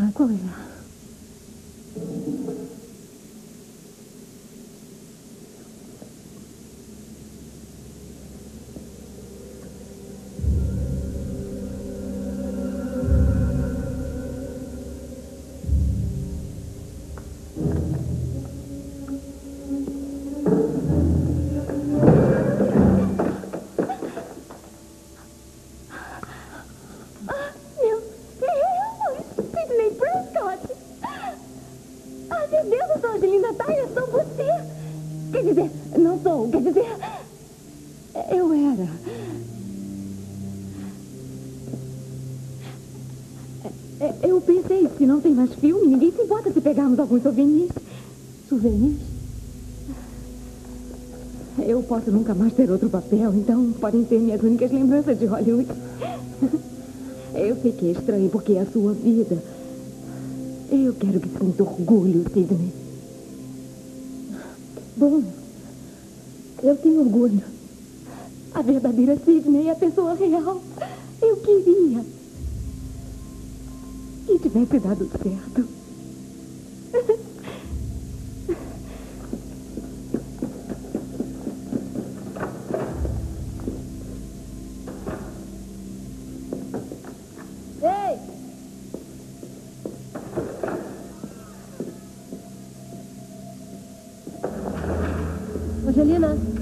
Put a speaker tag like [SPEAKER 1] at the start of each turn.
[SPEAKER 1] Qual é? Eu pensei, se não tem mais filme, ninguém se importa se pegarmos alguns souvenirs. Souvenirs? Eu posso nunca mais ter outro papel, então podem ser minhas únicas lembranças de Hollywood. Eu sei que é estranho, porque é a sua vida. Eu quero que sinta orgulho, Sidney. Bom, eu tenho orgulho. A verdadeira Sidney é a pessoa real. Eu queria que tivesse dado certo.
[SPEAKER 2] Ei! Angelina?